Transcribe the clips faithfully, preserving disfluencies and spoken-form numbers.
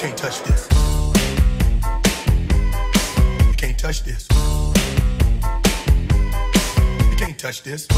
can't touch this. You can't touch this. You can't touch this.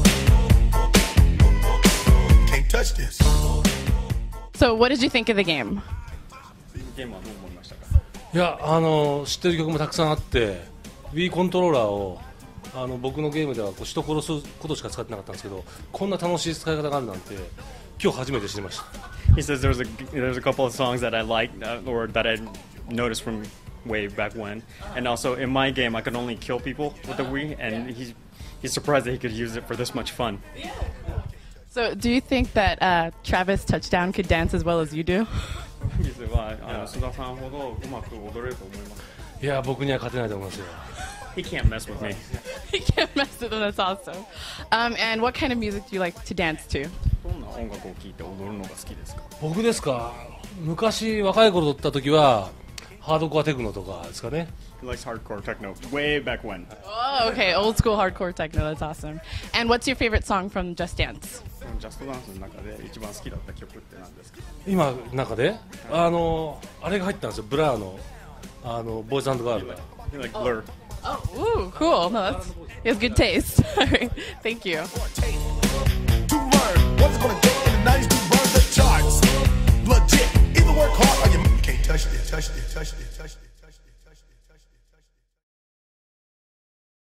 You can't touch this. So, what did you think of the game? ゲームはどう思いましたか？ いや、あの知ってる曲もたくさんあって Wii コントローラーをあの僕のゲームではこう人殺すことしか使ってなかったんですけど、こんな楽しい使い方があるなんて今日初めて知りました。 He says there's a there's a couple of songs that I like uh, or that I noticed from way back when, and also in my game I could only kill people with the Wii, and he's he's surprised that he could use it for this much fun. So, do you think that uh, Travis Touchdown could dance as well as you do? 実はあの須田さんほどうまく踊れると思います。 いや、僕には勝てないと思いますよ。 He can't mess with me. You can't mess with them, that's awesome. Um, and what kind of music do you like to dance to? どんな音楽を聴いて踊るのが好きですか？ 僕ですか、昔若い頃撮った時はハードコアテクノとかですかね。 He likes hardcore techno way back when. Oh, okay, old school hardcore techno, that's awesome. And what's your favorite song from Just Dance? ジャストダンスの中で一番好きだった曲って何ですか？ 今の中であのあれが入ったんですよ、ブラーのあのボーイズ&ガールが。 He like Blur. Oh, ooh, cool. No, that's, he has good taste. All right, thank you. To learn what's gonna get in the nineties to burn the charts. Legit. Either work hard or you can't touch this, touch this, touch this, touch this.